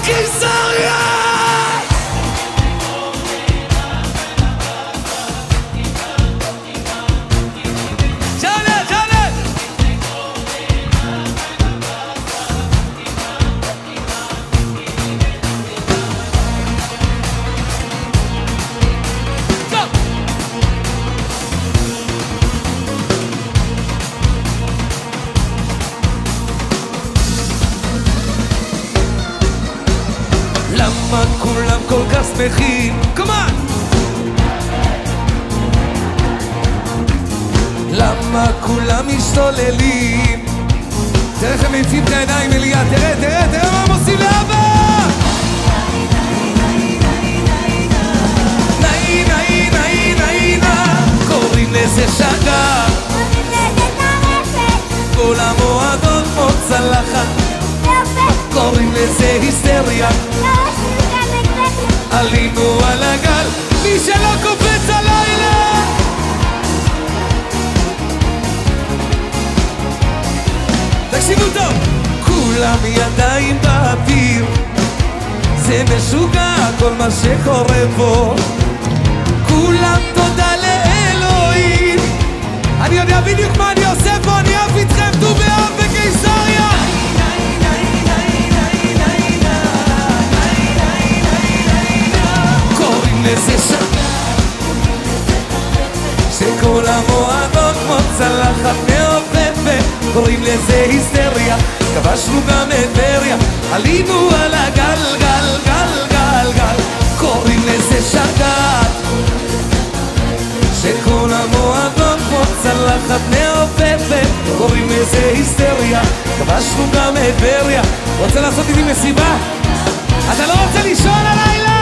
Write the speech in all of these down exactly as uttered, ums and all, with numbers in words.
קיסריה! שנה, שנה! למה כולם כל כך שמחים? כמובן! למה כולם משתוללים? תראה איך הם מעיפים את העיניים אליה, תראה, תראה, תראה מה הם עושים לאבא! נאי, נאי, נאי, נאי, נאי קוראים לזה שגר כל המועדון כמו צלחת קוראים לזה היסטריה עלינו על הגל מי שלא קופץ הלילה תקשיבו טוב כולם ידיים באוויר זה משוגע כל מה שקורה פה כולם תודה לאלוהים אני יודע בדיוק מה אני עושה פה אני אוהב איתכם ט"ו באב בקיסריה קוראים לזה שנה שכל המועדון כמו צלחת מעופפת קוראים לזה היסטריה כבשנו גם את טבריה עלינו על הגל גל גל גל גל קוראים לזה שגעת שכל המועדון כמו צלחת מעופפת קוראים לזה היסטריה כבשנו גם את טבריה רוצה לעשות איתי מסיבה? אתה לא רוצה לישון הלילה?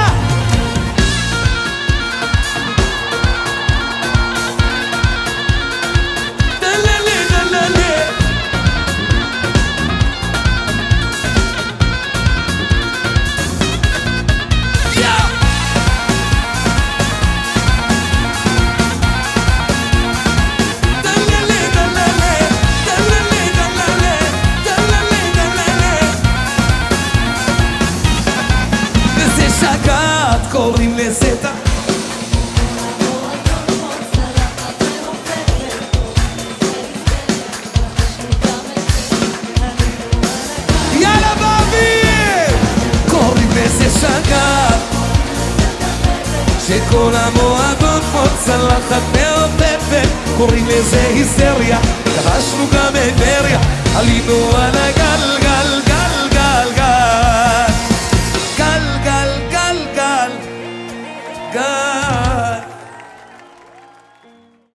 קוראים לזה ת... יאללה באוויר! קוראים לזה שגר שכל המועדון כמו צלחת מעופפת קוראים לזה היסטריה כבשנו גם את טבריה עלינו על הגל גל גל גל גל גל גל גל גל גל